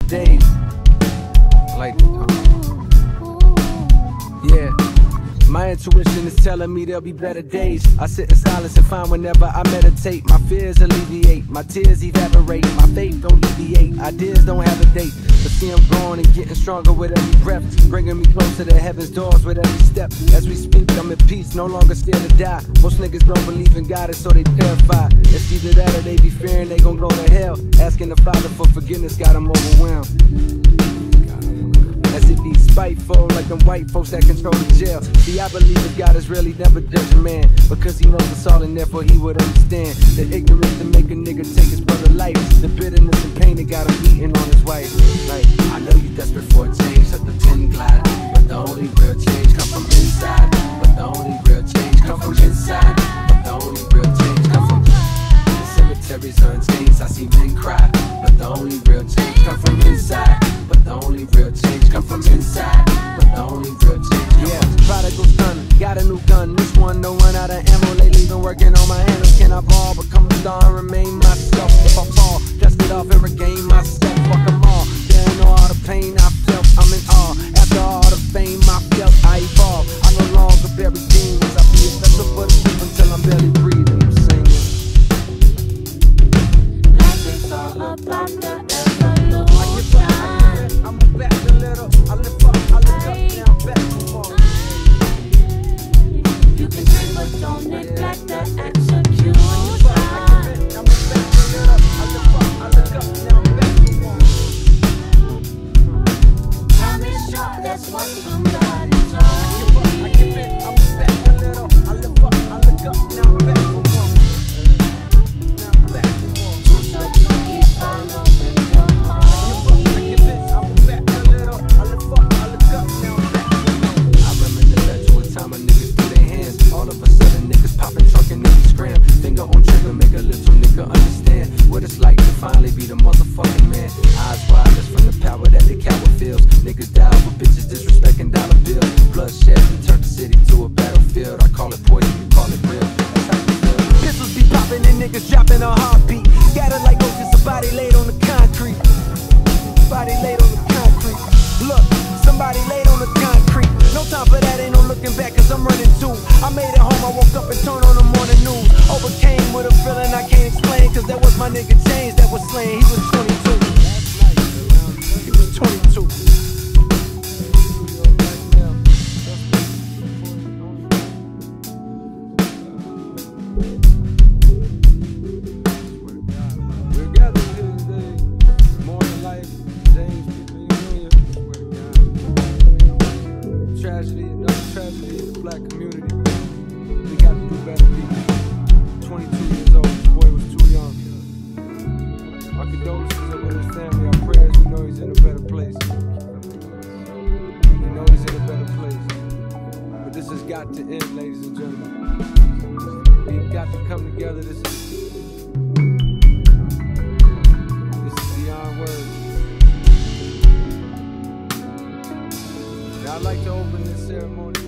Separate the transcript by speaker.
Speaker 1: days. Like, yeah. My intuition is telling me there'll be better days. I sit in silence and find whenever I meditate, my fears alleviate, my tears evaporate, my faith don't deviate, ideas don't have a date. But see I'm growing and getting stronger with every breath, bringing me closer to heaven's doors with every step. As we speak, I'm at peace, no longer scared to die. Most niggas don't believe in God and so they terrified. It's either that or they be fearing they gon' go to hell. Asking the Father for forgiveness got them overwhelmed. As if he's spiteful, like them white folks that control the jail. See, I believe that God is really never judge a man, because he knows us all and therefore he would understand the ignorance to make a nigga take his brother's life, the bitterness and pain that got him beating on his wife. Like,
Speaker 2: I know you desperate for a change, let the pen glide, but the only real change come from inside. But the only real change come from inside. But the only real change come from the cemeteries are in chains. I see men cry, but the only real change come from inside. But the only real change come from inside. But the only real change come from
Speaker 1: prodigal son, got a new gun. This one don't run out of ammo. Lately been working on my handles. Can I ball, become a star and remain myself? If I fall, dust it off and regain myself. Fuck them all, they ain't know all the pain I felt. I'm in awe, after all the fame I felt, I evolve. I no longer bury demons. I be a vessel for the truth until I'm barely breathing. I'm singing.
Speaker 3: Life is all about the evolution.
Speaker 1: I'm back a little, I lift up, I look up, now I'm back to more.
Speaker 3: You can dream, but don't neglect the execution.
Speaker 1: I'm back a little, I lift up, I look up, now I'm back to more.
Speaker 3: Time is short, that's what somebody's on.
Speaker 1: I'm back a little, I lift up, I look up, now I'm back to more. Now I'm back to more.
Speaker 3: Too short to keep following your heart.
Speaker 2: time a niggas through their hands. All of a sudden niggas poppin' trunk and niggas scram. Finger on trigger, make a little nigga understand what it's like to finally be the motherfucking man. Eyes wide just from the power that the coward feels. Niggas die with bitches disrespecting dollar bills. Bloodshed and turn the city to a battlefield. I call it poison, you call it real. That's how you feel.
Speaker 1: Pistols be popping and niggas dropping a heartbeat. Scattered like oceans, somebody laid on the concrete. Somebody laid on the concrete. Look, somebody laid on the concrete. No time for that, ain't no looking back, cause I'm running too. I made it home, I woke up and turned on the morning news. Overcame with a feeling I can't explain, cause that was my nigga James that was slain. He was 22. He was 22. We're gathered here today. Morning life, James People Union. Tragedy, another tragedy in the black community. We got to do better, people. 22 years old, this boy was too young. Our condolences are with his family, our prayers, we know he's in a better place. We know he's in a better place. But this has got to end, ladies and gentlemen. We've got to come together. This is beyond words. Now I'd like to open this ceremony